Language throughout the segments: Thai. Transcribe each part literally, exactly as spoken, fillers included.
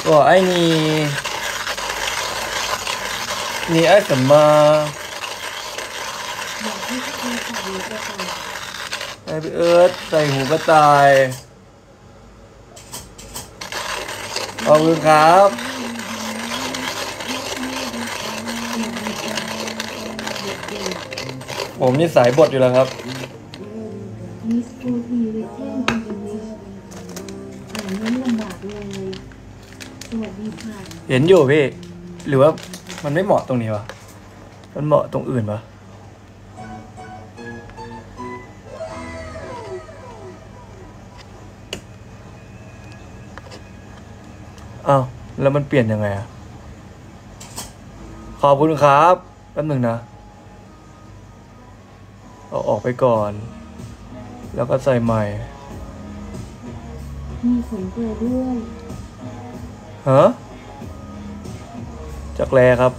我爱你你爱什么 Happy Earth ใส่หูกระต่ายขอบคุณครับผมนี่สายบทอยู่แล้วครับเห็นอยู่พี่หรือว่ามันไม่เหมาะตรงนี้วะมันเหมาะตรงอื่นปะอ้าวแล้วมันเปลี่ยนยังไงอะขอบคุณครับแป๊บหนึ่งนะเอาออกไปก่อนแล้วก็ใส่ใหม่มีขนเกลือด้วยฮะจักแลครับ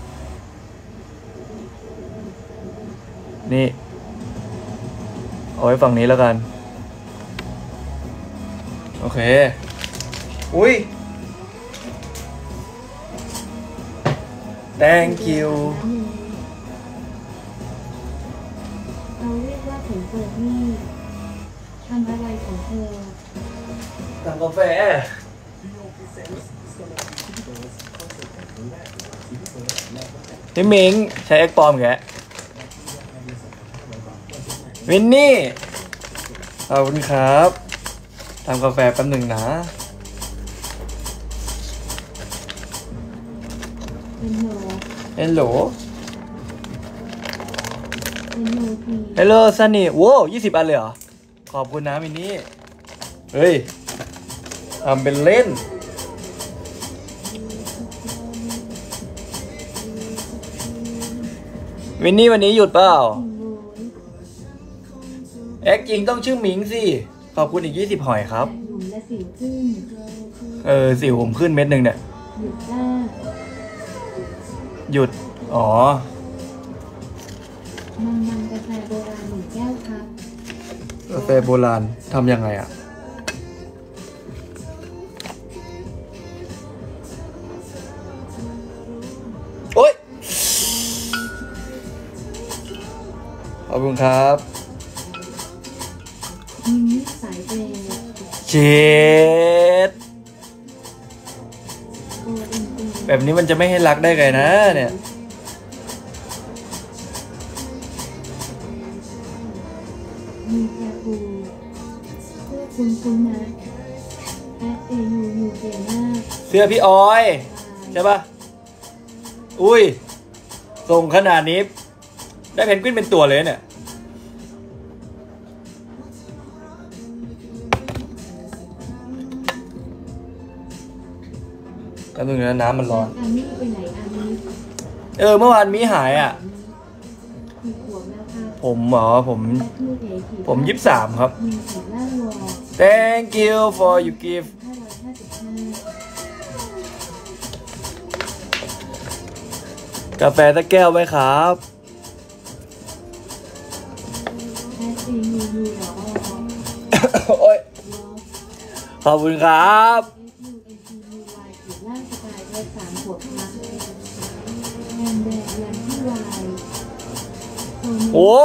นี่เอาไว้ฝั่งนี้แล้วกันโอเคอุ้ย thank you เราเรียกว่าขนเกลือนี่ทำอะไรของเธอทำกาแฟพี่มิงใช้เอ็กปอมแกวินนี่ขอบคุณครับทำกาแฟแป๊บหนึ่งนะเฮลโหลเฮลโหลซันนี่โว้ยี่สิบอันเลยเหรอขอบคุณนะมินนี่เฮ้ยทำเป็นเล่นวินนี่วันนี้หยุดเปล่าแอคจริงต้องชื่อหมิงสิขอบคุณอีกยี่สิบหอยครับเออสิวผมขึ้นเม็ดหนึ่งเนี่ยหยุดอ๋อมังมังกาแฟโบราณหนึ่งแก้วครับกาแฟโบราณทำยังไงอ่ะโอ๊ยขอบคุณครับเจ็ดแบบนี้มันจะไม่ให้รักได้ไงนะเนี่ยมีแค่ปูเสื้อคุณคุณนะแอดเอยูยูเจน่าเสื้อพี่ออยใช่ปะอุ้ยส่งขนาดนี้ได้เพนกวินเป็นตัวเลยเนี่ยกันตรงนี้น้ำมันร้อนเออเมื่อวานมีหายอ่ะผมหมอผมผมยี่สิบสามครับ thank you for you give กาแฟสักแก้วไหมครับโอ้ยขอบคุณครับโอ้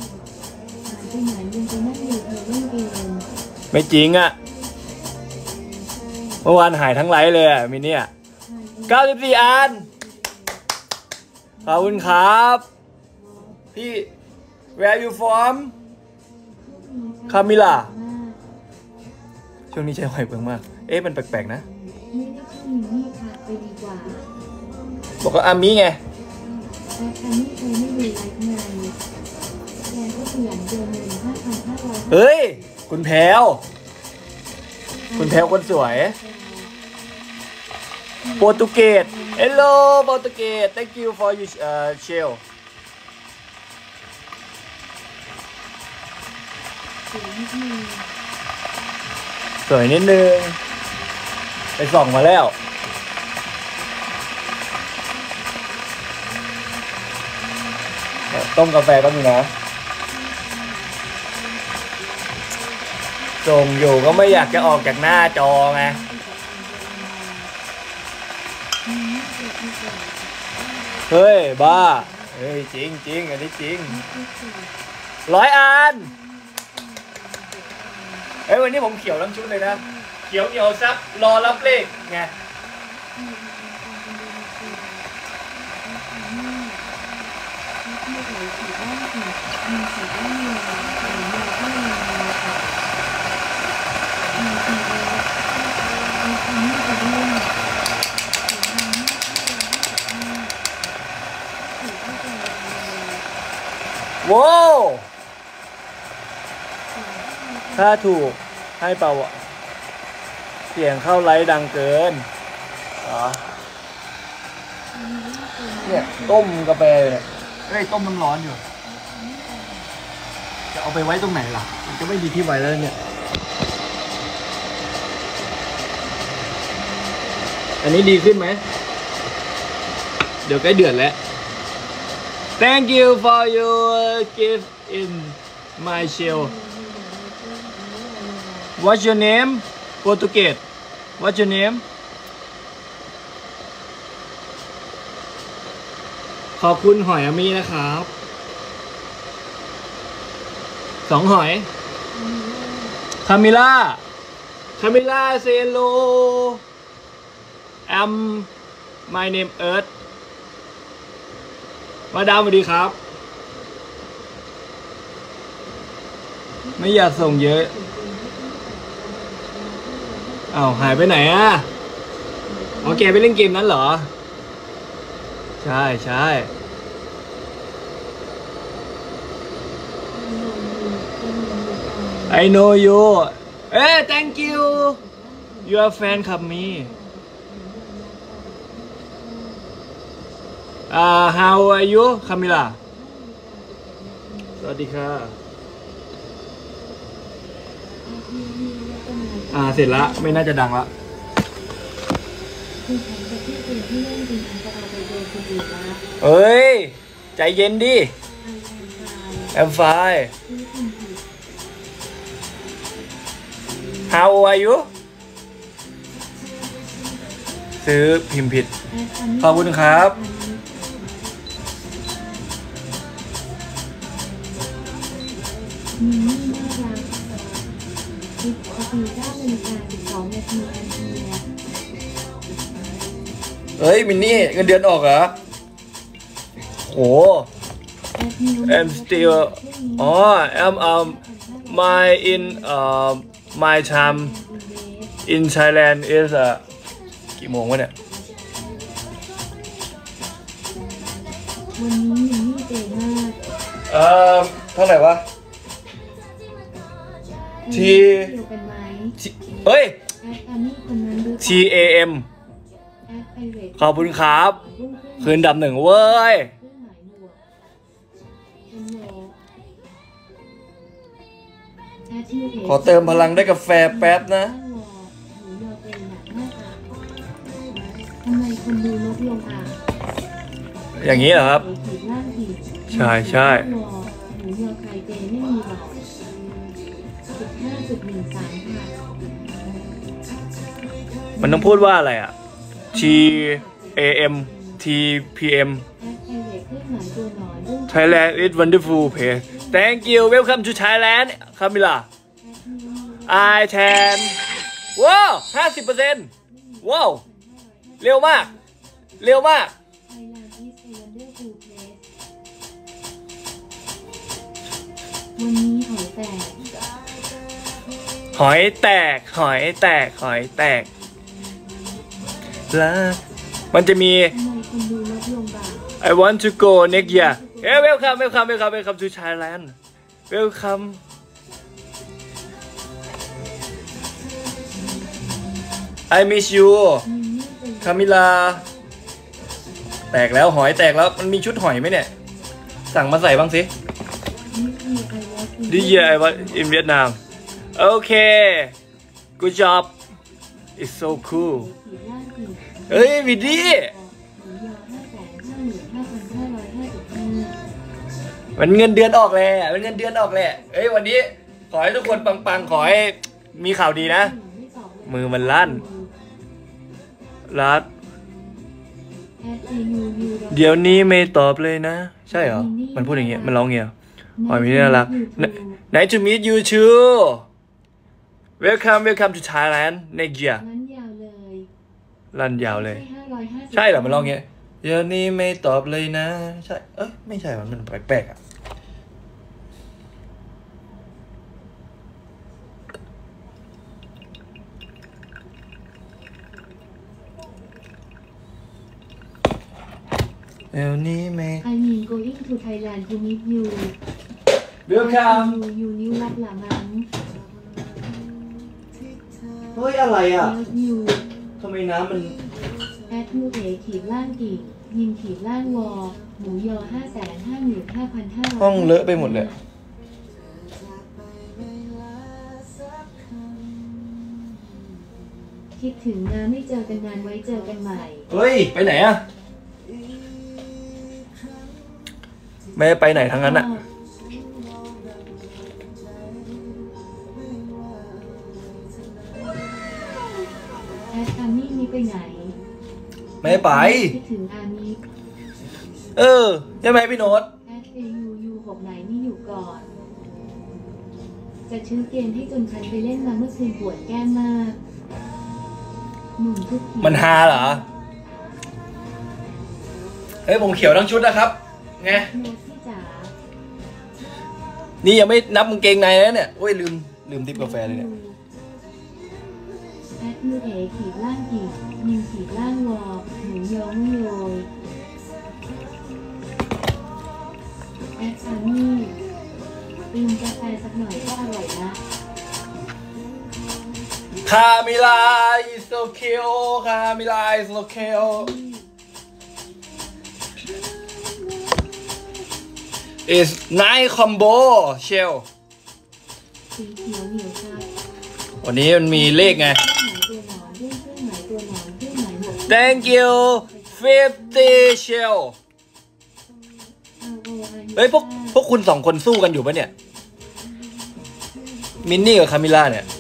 ไม่จริงอ่ะเมื่อวานหายทั้งไลฟ์เลยอ่ะมินเนี่ยเก้าสิบสี่อันขอบคุณครับพี่ where you from คามิล่าช่วงนี้ใช้หอยเปลืองมากเอ๊ะมันแปลกๆนะบอกว่าอามิไงเฮ้ยคุณแพลวคุณแพลวคนสวยโปรตุเกส Hello โปรตุเกส Thank you for your uh, shell สวยนิดนึงไปส่องมาแล้วต้มกาแฟก็มีนะส่งอยู่ก็ไม่อยากจะออกจากหน้าจอไงเฮ้ยบ้าเฮ้ยจริงจริงอันนี้จริงร้อยอันเฮ้ยวันนี้ผมเขียวทั้งชุดเลยนะเขียวเหนียวซับรอรับเลขไงว้าวถ้าถูกให้เปล่าเสียงเข้าไลฟ์ดังเกินอ๋อเนี่ยต้มกาแฟเนี่ยเฮ้ยต้มน้ำร้อนอยู่จะเอาไปไว้ตรงไหนล่ะมันจะไม่มีที่ไว้แล้วเนี่ยอันนี้ดีขึ้นไหมเดี๋ยวใกล้เดือดแล้ว Thank you for your gift in my shell What's your name Portuguese What's your name ขอบคุณหอยอามีนะครับสองหอยคามิล่าคามิล่าเซโล I'm my name Earth มาดามสวัสดีครับไม่อยากส่งเยอะอ้าวหายไปไหนอ่ะอ๋อแกไปเล่นเกมนั้นเหรอใช่ใช่ I know you เอ้ย thank you you are fan ครับมีอ่า how are you คามิล่าสวัสดีค่ะอ่าเสร็จละไม่น่าจะดังละเฮ้ยใจเย็นดิแอมไฟ How are you ซื้อพิมพ์ผิดขอบคุณครับเฮ้ยมินนี่เงินเดือนออกเหรอโอ้ I'm still อ๋อ I'm um my in uh my time in Thailand is uh กี่โมงวะเนี่ยวันนี้มินนี่เจ๋งมากเอ่อเท่าไหร่วะทีเฮ้ย ที เอ เอ็ม ขอบคุณครับคืนดับหนึ่งเว้ยขอเติมพลังได้กาแฟแป๊บนะอย่างนี้เหรอครับใช่ใช่มันต้องพูดว่าอะไรอ่ะ T A M T P M Thailand is wonderful place Thank you welcome to Thailand คามิล่า I can ว้าว ห้าสิบเปอร์เซ็นต์ ว้าวเร็วมากเร็วมากวันนี้หอยแตกหอยแตกหอยแตกหอยแตกแล้วมันจะมี I want to go next year Hey welcome welcome welcome welcome to Thailand welcome I miss you คามิลาแตกแล้วหอยแตกแล้วมันมีชุดหอยไหมเนี่ยสั่งมาใส่บ้างสิ This year I was in Vietnam Okay good job it's so cool เฮ้ยวิดดี้มันเงินเดือนออกเลยมันเงินเดือนออกเลยเฮ้ยวันนี้ขอให้ทุกคนปังๆขอให้มีข่าวดีนะมือมันลั่นรัดเอยูยูเดี๋ยวนี้ไม่ตอบเลยนะ ใช่เหรอ มันพูดอย่างเงี้ยมันร้องเงี้ยอ๋อมินนี่น่ารัก Nice to meet you too Welcome welcome to Thailand next year งั้นยาวเลยรันยาวเลยห้าร้อยห้าสิบใช่เหรอมันร้องเงี้ยเดี๋ยวนี้ไม่ตอบเลยนะใช่เอ้ยไม่ใช่มันมันแปลกๆอ่ะเดี๋ยวนี้ไม่ I mean going to Thailand to meet you Welcome ยูยูนิ้วรับหลังนั้นเฮ้ยอะไรอ่ะแล้วยูทำไมน้ำมันแอดมูเอขีดล่างกีดยิงขีดล่างวอหมูยอห้าแสนห้าหมื่นห้าพันห้าร้อยห้องเลอะไปหมดเลยคิดถึงนะไม่เจอกันนานไว้เจอกันใหม่เฮ้ยไปไหนอ่ะไม่ไปไหนทั้งนั้นอ่ะแอดอามี่นี่ไปไหนไม่ไปคิดถึงอามี่เออใช่ไหมพี่โน้ตแอดเอยูยูหกไหนนี่อยู่ก่อน จะชื่อเกมให้จนฉันไปเล่นมาเมื่อคืนปวดแก้มมากหนุ่มทุกทีมันฮาเหรอเฮ้ยผมเขียวทั้งชุดนะครับไงโน้ตพี่จ๋านี่ยังไม่นับกางเกงในนะเนี่ยโอ้ยลืมลืมทิปกาแฟเลยเนี่ยแอดมือเอขีดล่างกีดยิงขีดล่างวอหมูยอมโยยแอดอามี่ดื่มกาแฟสักหน่อยก็อร่อยนะคามิลา is so cute คามิลา is so cute is nice combo shell สีเขียวเหนียวชัดวันนี้มันมีเลขไงเครื่องหมายตัวหนอนเรื่องเครื่องหมายตัวหนอนเครื่องหมายหมวก thank you fifty shell เอาโออายุเฮ้ยพวกพวกคุณสองคนสู้กันอยู่ปะเนี่ย มินนี่กับคามิล่าเนี่ย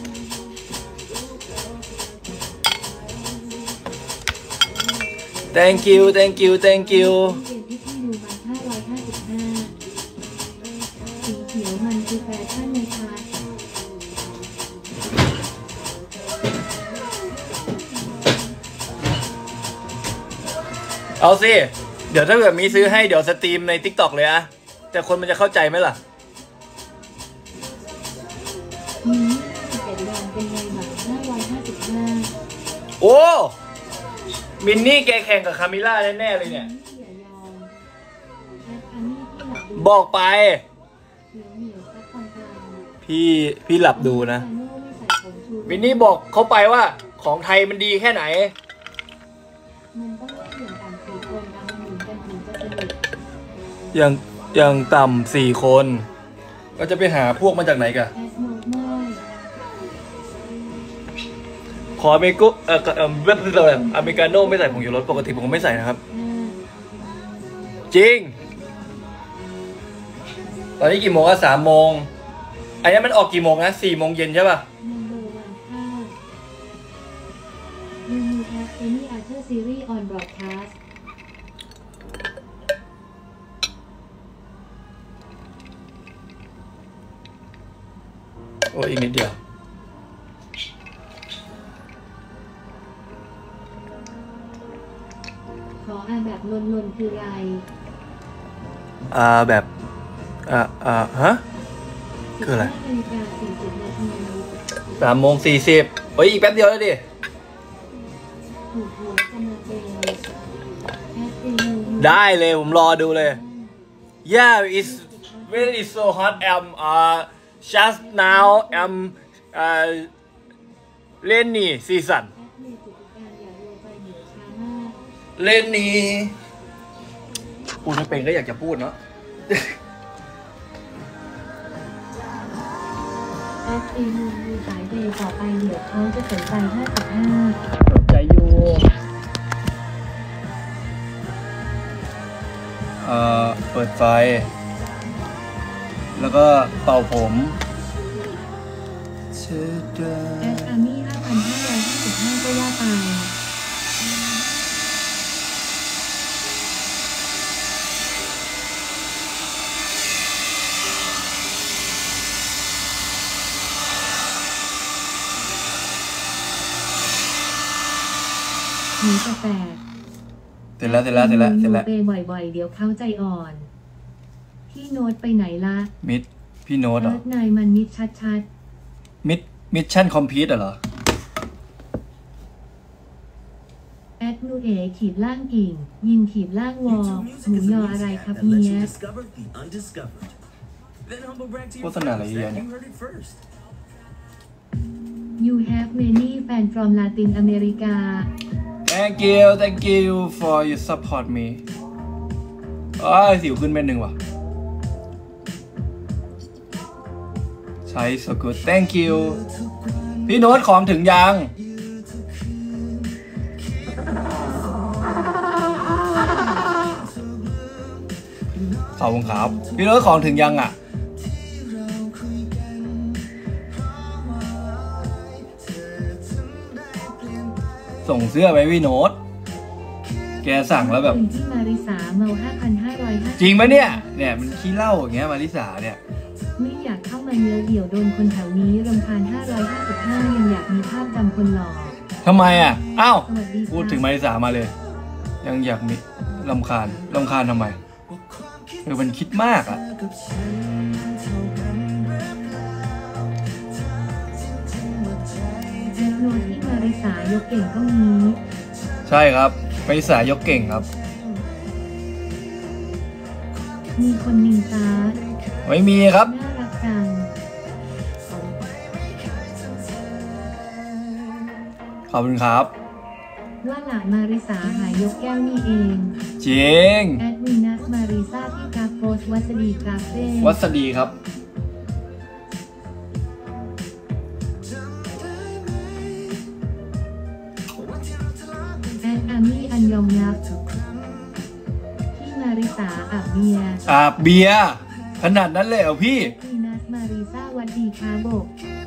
thank you thank you thank you เกมที่พี่ดูมันห้าร้อยห้าสิบห้าสีเขียวมันคือแฟชั่นในคาเอาสิ เดี๋ยวถ้าเกิดมีซื้อให้เดี๋ยวสตรีมใน ติ๊กต็อก เลยอะแต่คนมันจะเข้าใจไหมล่ะมีสิบเอ็ดวันเป็นไงหนังห้าร้อยห้าสิบห้าโอ้ มินนี่แกแข่งกับคามิล่าแน่ๆเลยเนี่ยอย่ายอมแอดอามี่ที่หลับดูบอกไปเหนียวเหนียวซับปังปังพี่พี่หลับดูนะโน่ไม่ใส่ผงชูรสมินนี่บอกเขาไปว่าของไทยมันดีแค่ไหนมันต้องเล่นอย่างต่ำสี่คนทำหมุนกันถึงจะสนุกอย่างอย่างต่ำสี่คน ก็จะไปหาพวกมาจากไหนกันแอดโนไม่ขออเมริกาเอ่อเอ่อเว็บคืออะไรอเมริกาโน่ไม่ใส่ผงชูรสปกติผมก็ไม่ใส่นะครับห้าจริง ตอนนี้กี่โมงอะสามโมงอันนี้มันออกกี่โมงนะสี่โมงเย็นใช่ป่ะ Number one ห้า You you have any other series on broadcast โอ้ยอีกนิดเดียวขออ่านแบบลนๆคืออะไรอ่าแบบ อ่าอ่าฮะ คืออะไรสิบห้านาฬิกาสี่สิบนาทีสามโมงสี่สิบเฮ้ยอีกแป๊บเดียวแล้วดิถูกหวยจะมาเป็นแอดเอยูยูได้เลยผมรอดูเลย Yeah it's when it's so hot I'm uh just now I'm uh rainy season แอดเมย์กิจการอย่าโรยไปเหนือช้ามาก rainy พูดไม่เป็นก็อยากจะพูดเนาะแอดเอยูยูสายเดย์ต่อไปเดี๋ยวเขาจะสนใจห้าสิบห้าสนใจอยู่ เอ่อ เปิดไฟ แล้วก็เป่าผมแอดอามี่ห้าพันห้าร้อยห้าสิบห้าก็ว่าไปหนูจะแตกเสร็จแล้วเสร็จแล้วเสร็จแล้วเสร็จแล้วเปย์บ่อยๆเดี๋ยวเขาใจอ่อนพี่โน้ตไปไหนละมิดพี่โน้ตเหรอเอิร์ธนายมันมิดชัดมิดมิชชั่นคอมพลีทเหรอๆแอดนูเอขีดล่างกิ่งยิงขีดล่างวอหมูยออะไรครับเนี้ยโฆษณาอะไรเยอะเนี่ย You have many fan from Latin America Thank you Thank you for you support me อ้าวสิวขึ้นเป็นหนึ่งว่ะใช้ so good Thank you พี่โน้ตของถึงยังขอบคุณครับพี่โน้ตของถึงยังอ่ะส่งเสื้อไปพี่โน้ตแกสั่งแล้วแบบที่มาริสาเมา ห้าพันห้าร้อยห้าสิบจริงไหมเนี่ยเนี่ยมันขี้เหล้าอย่างเงี้ยมาริสาเนี่ยไม่อยากเข้ามาเนื้อเดี่ยวโดนคนแถวนี้รำคาญห้าร้อยห้าสิบห้ายังอยากมีภาพจำคนหล่อทำไมอ่ะอ้าวพูดถึงมาริสามาเลยยังอยากมีรำคาญรำคาญทำไมเออมันคิดมากอ่ะแอดโน้ตที่มาริสายกเก่งก็มีใช่ครับมาริสายกเก่งครับมีคนนินทาไม่มีครับน่ารักจังขอบคุณครับว่าหลังมาริสาหายยกแก้วนี่เองจริงแอดวินัสมาริซาที่กาโพสวัสดีคาเฟ่วัสดีครับแอดอามี่อันยองยับที่มาริสาอาบเบียร์อาบเบียร์ขนาดนั้นเลยเหรอพี่วินัสมาริซาวัสดีคาโบ